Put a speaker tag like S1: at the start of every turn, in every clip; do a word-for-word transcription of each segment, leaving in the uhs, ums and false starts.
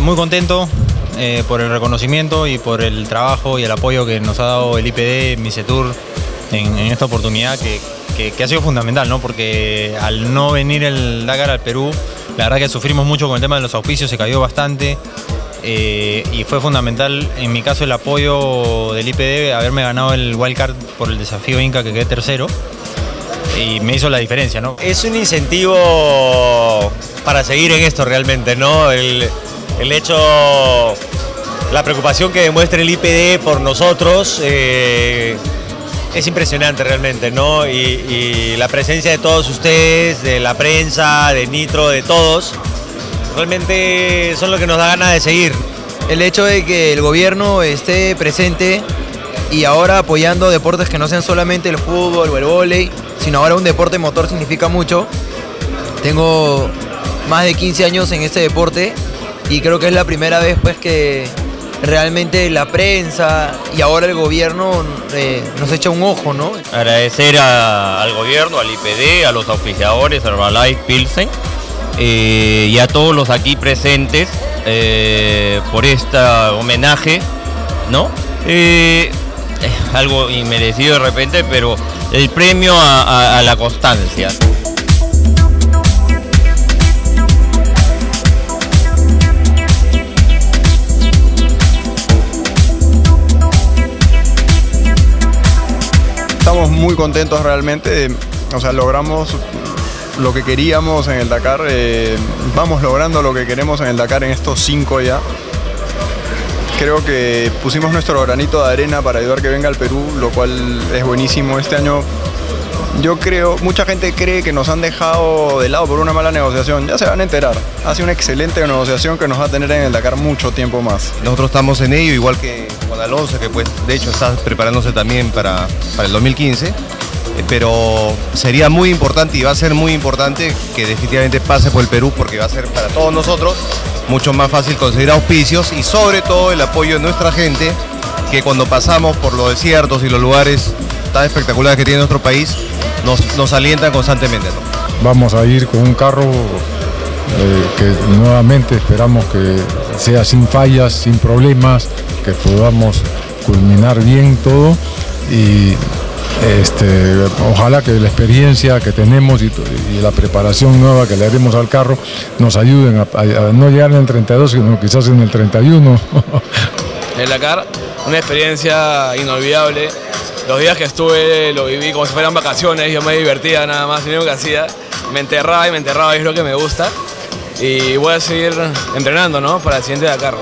S1: muy contento eh, por el reconocimiento y por el trabajo y el apoyo que nos ha dado el I P D, Misetur, en, en esta oportunidad que, que, que ha sido fundamental, ¿no? Porque al no venir el Dakar al Perú, la verdad que sufrimos mucho con el tema de los auspicios, se cayó bastante. Eh, y fue fundamental en mi caso el apoyo del I P D, haberme ganado el wildcard por el desafío Inca, que quedé tercero, y me hizo la diferencia, ¿no?
S2: Es un incentivo para seguir en esto realmente, ¿no? El, el hecho, la preocupación que demuestra el I P D por nosotros eh, es impresionante realmente, ¿no? Y, y la presencia de todos ustedes, de la prensa, de Nitro, de todos, realmente son lo que nos da ganas de seguir.
S3: El hecho de que el gobierno esté presente y ahora apoyando deportes que no sean solamente el fútbol o el vóley, sino ahora un deporte motor significa mucho. Tengo más de quince años en este deporte y creo que es la primera vez pues que realmente la prensa y ahora el gobierno eh, nos echa un ojo, ¿no?
S4: Agradecer a, al gobierno, al I P D, a los auspiciadores, a Herbalife, Pilsen, Eh, y a todos los aquí presentes eh, por este homenaje, ¿no? Eh, es algo inmerecido de repente, pero el premio a, a, a la constancia.
S5: Estamos muy contentos realmente, o sea, logramos lo que queríamos en el Dakar, eh, vamos logrando lo que queremos en el Dakar en estos cinco ya. Creo que pusimos nuestro granito de arena para ayudar que venga al Perú, lo cual es buenísimo. Este año yo creo, mucha gente cree que nos han dejado de lado por una mala negociación, ya se van a enterar. Ha sido una excelente negociación que nos va a tener en el Dakar mucho tiempo más.
S6: Nosotros estamos en ello, igual que Juan Alonso, que pues de hecho está preparándose también para, para el dos mil quince. Pero sería muy importante y va a ser muy importante que definitivamente pase por el Perú, porque va a ser para todos nosotros mucho más fácil conseguir auspicios y sobre todo el apoyo de nuestra gente, que cuando pasamos por los desiertos y los lugares tan espectaculares que tiene nuestro país nos, nos alientan constantemente, ¿no?
S7: Vamos a ir con un carro eh, que nuevamente esperamos que sea sin fallas, sin problemas, que podamos culminar bien todo y Este, ojalá que la experiencia que tenemos y, y la preparación nueva que le haremos al carro nos ayuden a, a, a no llegar en el treinta y dos, sino quizás en el treinta y uno.
S8: El Dakar, una experiencia inolvidable. Los días que estuve lo viví como si fueran vacaciones, yo me divertía nada más, lo único que hacía, me enterraba y me enterraba, y es lo que me gusta. Y voy a seguir entrenando, ¿no?, para el siguiente Dakar.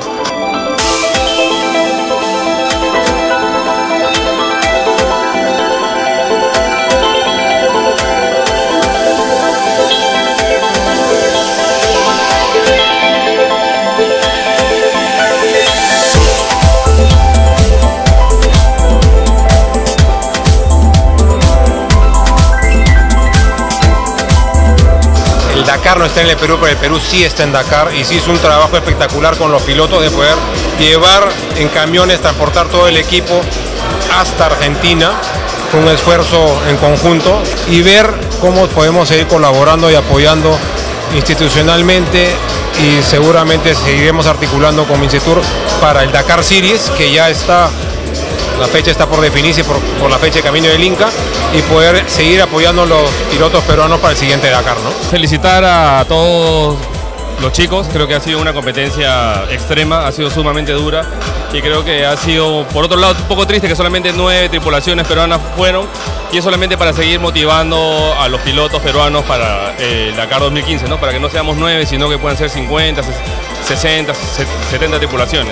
S9: El Dakar no está en el Perú, pero el Perú sí está en Dakar y sí hizo un trabajo espectacular con los pilotos de poder llevar en camiones, transportar todo el equipo hasta Argentina. Fue un esfuerzo en conjunto y ver cómo podemos seguir colaborando y apoyando institucionalmente, y seguramente seguiremos articulando con Misetur para el Dakar Series, que ya está, la fecha está por definirse por, por la fecha de Camino del Inca, y poder seguir apoyando a los pilotos peruanos para el siguiente Dakar, ¿no?
S10: Felicitar a todos los chicos, creo que ha sido una competencia extrema, ha sido sumamente dura y creo que ha sido, por otro lado, un poco triste que solamente nueve tripulaciones peruanas fueron, y es solamente para seguir motivando a los pilotos peruanos para eh, el Dakar dos mil quince, ¿no? Para que no seamos nueve, sino que puedan ser cincuenta, sesenta, setenta tripulaciones.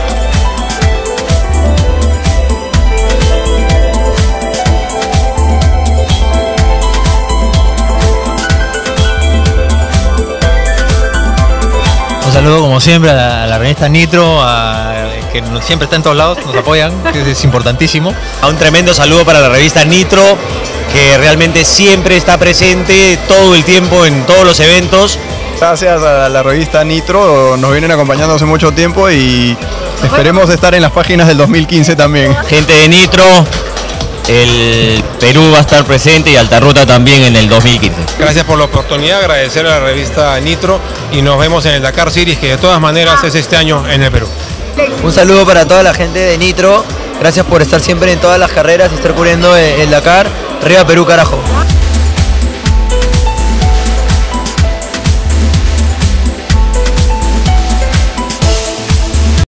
S1: Un saludo como siempre a la, a la revista Nitro, a, que siempre está en todos lados, nos apoyan, que es importantísimo.
S2: A un tremendo saludo para la revista Nitro, que realmente siempre está presente todo el tiempo en todos los eventos.
S5: Gracias a la revista Nitro, nos vienen acompañando hace mucho tiempo y esperemos estar en las páginas del dos mil quince también.
S2: Gente de Nitro,
S4: el Perú va a estar presente y Alta Ruta también en el dos mil quince.
S9: Gracias por la oportunidad, agradecer a la revista Nitro y nos vemos en el Dakar Series, que de todas maneras es este año en el Perú.
S3: Un saludo para toda la gente de Nitro, gracias por estar siempre en todas las carreras y estar cubriendo el Dakar. Arriba Perú, carajo.